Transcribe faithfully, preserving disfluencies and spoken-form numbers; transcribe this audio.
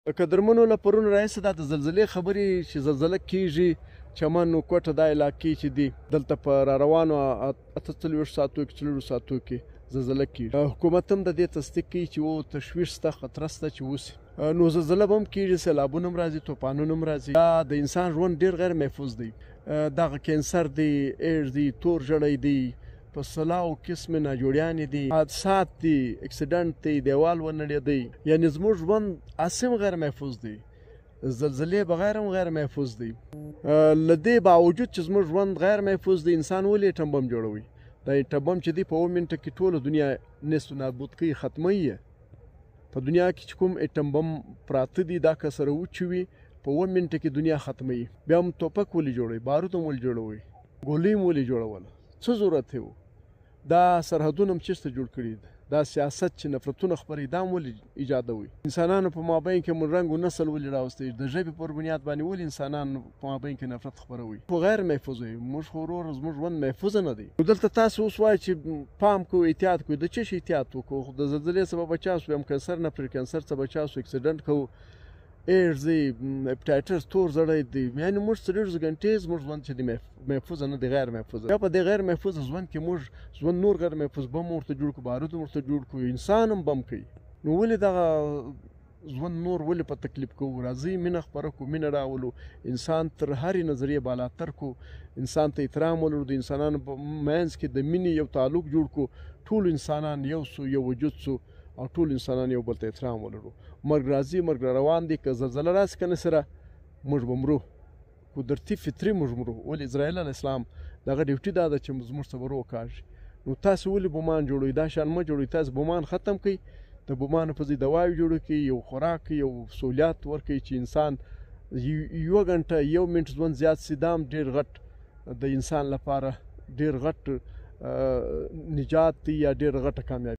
قدرمنو له پرون راهیسې دا د زلزلې خبرې چې زلزله کېږي چمن و کوټه دا علاقې چې دي دلته په را روانو اته څلوېښت ساعتو کې څلوېښت ساعتو کې زلزله کېږي. حکومت هم د دې تصدیق کوي چې و تشویش شته خطره شته چې وشي. نو زلزله به هم کېږي، سیلابونه هم راځي، طوفانونه هم راځي. دا د انسان ژوند ډېر غیر محفوظ دی. دغه کینسر دی، ایډز دی، تور ژړی دی، په سلاو قسمې ناجوړیانې دي، حادثات دي، اکسیډنټ دی، دیوال ونړېدی. یعنې زموږ ژوند هسې هم غیر محفوظ دی، زلزلې بغیر هم غیر محفوظ دی. له دې باوجود چې زموږ ژوند غیر محفوظ دی، انسان ولې ایټم بم جوړوي؟ دا ایټم بم چې دی په اوه منټه کې ټوله دنیا نیست و نابود کوي، ختموي یې. په دنیا کې چې کوم ایټم بم پراته دي دا که سره وچوي په اوه منټه کې دنیا ختموي. بیا هم توپک ولې جوړوي؟ بارود هم ولې جوړوي؟ ګولۍ هم ولې جوړوله؟ څه ضرورت یې و؟ دا سرحدونه هم چېرته جوړ کړي دي؟ دا سیاست چې نفرتونه خپروي دا هم ولې ایجادوي؟ انسانانو په مابین کې مو رنګ و نسل ولې راوستی؟ د ژبې پر بنیاد باندې ولې انسانانو په مابین کې نفرت خپروي؟ خو غیر محفوظ وي. موږ خو ورور زموږ ژوند محفوظه نه دی. نو دلته تاسو اوس وایئ چې پام کوو، احتیاط کوو. د څه شي احتیاط وکړو؟ د زلزلې څخه به بچا شو، یم کینسر نه پرې کینسر څخه بچا شو، اکسیډنټ کوو، ایډز دی، هپاټایټس، تور زړی دی. یعنې موږ څلوېښت ګنټې زموږ ژوند چې دی محفوظه نه دی، غیر محفوظه. بیا په دې غیر محفوظه ژوند کې موږ ژوند نور غیر محفوظ بم ورته جوړ کړو، بارود ورته جوړ کړو، انسان هم بم کوي. نو ولې دغه ژوند نور ولې په تکلیف کوو؟ راځئ مینه خپره کړو، مینه راولو، انسان تر هرې نظریې بالاتر کړو، انسان ته احترام ولرو، د انسانانو په منځ کې د مینې یو تعلق جوړ کړو. ټول انسانان یو سو، یو وجود سو، او ټول انسانان یو بل ته احترام ولرو. مرګ راځي، مرګ را روان دی. که زلزله راشي که نه سره موږ به مرو، قدرتي فطري موږ مرو. ولې اسرائیل علیه السلام دغه ډیوټي دا ده چې زموږ څخه به روح کاږي. نو تاسو ولې بمان جوړوئ؟ دا شیان مه جوړوئ. تاسو بمان ختم کړئ، د بمانو په ځای دواوې جوړې کړئ، یو خوراک، یو سهولیات ورکړئ چې انسان یوه ګنټه یو منټ ژوند زیات شي. دا هم ډېر غټ د انسان لپاره ډېر غټ نجات دی یا ډېر غټه کامیابي.